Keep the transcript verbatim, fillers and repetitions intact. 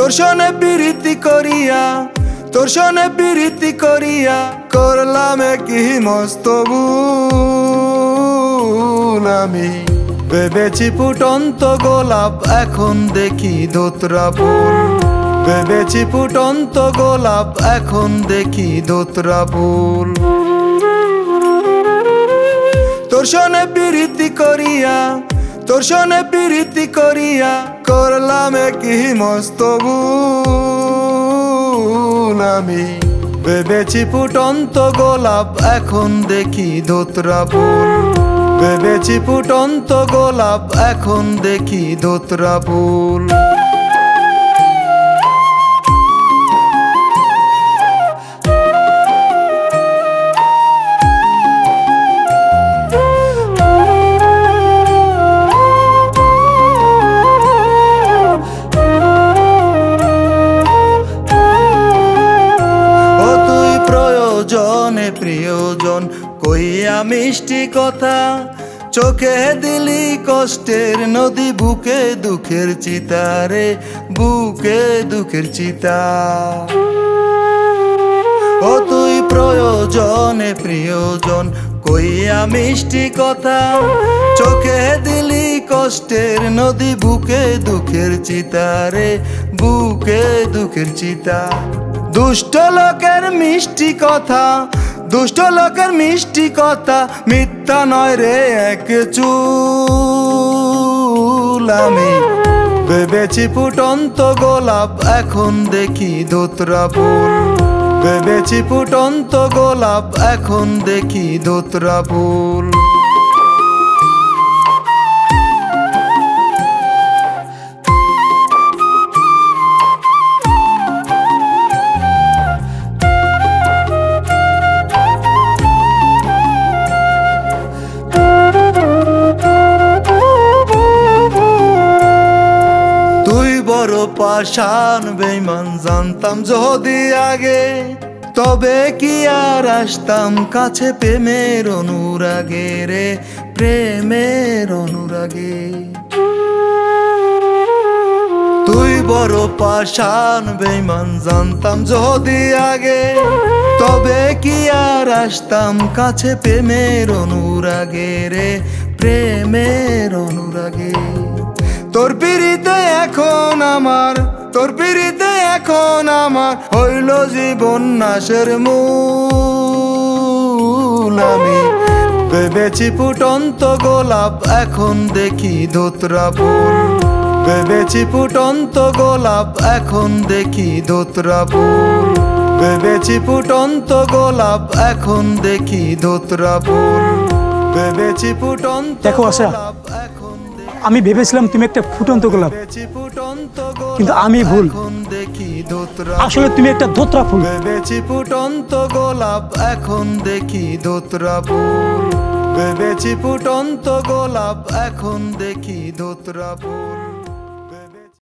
তোর সনে প্রীতি করিয়া তোর সনে প্রীতি করিয়া করলাম কি মস্ত ভুল আমি। ভেবেছি ফুটন্ত গোলাপ এখন দেখি দোতরা ফুল, ভেবেছি ফুটন্ত গোলাপ এখন দেখি দোতরা ফুল। তোর সনে প্রীতি করিয়া তোর সনে প্রীতি করিয়া করলাম কি মস্ত ভুল আমি। ভেবেছি ফুটন্ত গোলাপ এখন দেখি দোতরা ফুল, ভেবেছি ফুটন্ত গোলাপ এখন দেখি দোতরা ফুল। প্রিয়জন কইয়া মিষ্টি কথা, চোখে দিলি কষ্টের নদী, বুকে দুঃখের চিতা রে বুকে দুঃখের চিতা। ও তুই প্রয়োজনে প্রিয়জন কইয়া মিষ্টি কথা, চোখে দিলি কষ্টের নদী, বুকে দুঃখের চিতা রে বুকে দুঃখের চিতা। দুষ্ট লোকের মিষ্টি কথা দুষ্ট লোকের মিষ্টি কথা মিথ্যা নয় রে এক চুল আমি। ভেবেছি ফুটন্ত গোলাপ এখন দেখি দোতরা ফুল, ভেবেছি ফুটন্ত গোলাপ এখন দেখি দোতরা ফুল। বড় পাষাণ বেঈমান জানতাম যদি আগে, তবে কি আর আসতাম কাছে প্রেমের অনুরাগে রে প্রেমের অনুরাগে। তুই বড় পাষাণ বেঈমান জানতাম যদি আগে, তবে কি আর আসতাম কাছে প্রেমের অনুরাগে রে প্রেমের অনুরাগে। তোর পিড়িতে এখন আমার তোর পিড়িতে এখন আমার হইল জীবন নাশের মূল আমি। ভেবেছি ফুটন্ত গোলাপ এখন দেখি দোতরা ফুল, ভেবেছি ফুটন্ত গোলাপ এখন দেখি দোতরা ফুল, ভেবেছি ফুটন্ত গোলাপ এখন দেখি দোতরা ফুল, ভেবেছি ফুটন্ত গোলাপ এখন। আমি ভেবেছিলাম তুমি একটা ফুটন্ত গোলাপ, কিন্তু আমি ভুল, আসলে তুমি একটা দোতরা ফুল। ভেবেছি ফুটন্ত গোলাপ এখন দেখি দোতরা ফুল, ভেবেছি ফুটন্ত গোলাপ এখন দেখি দোতরা ফুল।